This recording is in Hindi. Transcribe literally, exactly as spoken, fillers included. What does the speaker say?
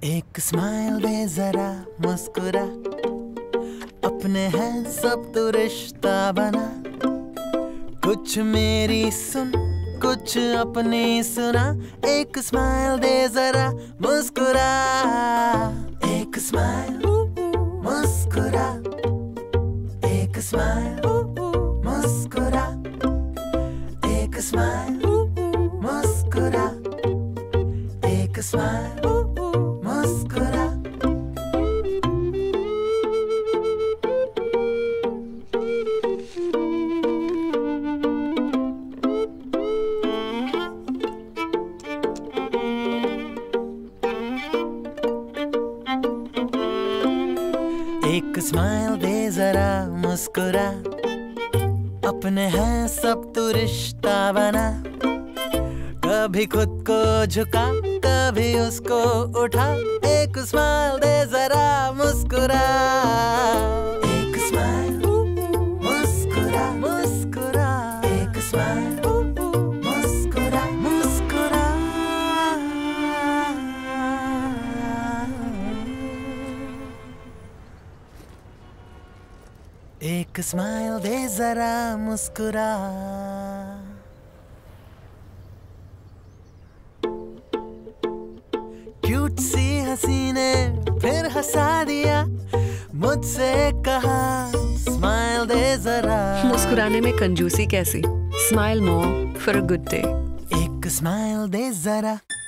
एक स्माइल दे जरा मुस्कुरा, अपने हैं सब तो रिश्ता बना। कुछ मेरी सुन कुछ अपनी सुना, एक स्माइल दे जरा मुस्कुरा। एक स्माइल मुस्कुरा, एक स्माइल मुस्कुरा, एक स्माइल मुस्कुरा, एक स्माइल मुस्कुरा। एक स्माइल दे जरा मुस्कुरा, अपने हैं सब तो रिश्ता बना। कभी खुद को झुका कभी उसको उठा, एक स्माइल दे जरा मुस्कुरा। एक स्माइल मुस्कुरा मुस्कुरा, एक स्माइल मुस्कुरा मुस्कुरा। एक स्माइल दे जरा मुस्कुरा। क्यूट सी हंसी ने फिर हंसा दिया, मुझसे कहा स्माइल दे जरा। मुस्कुराने में कंजूसी कैसी? Smile more for a good day. एक स्माइल दे जरा।